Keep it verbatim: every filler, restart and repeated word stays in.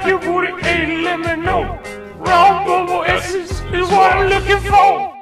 like you booty, ain't let me know. Raw bubble essence is what I'm looking for.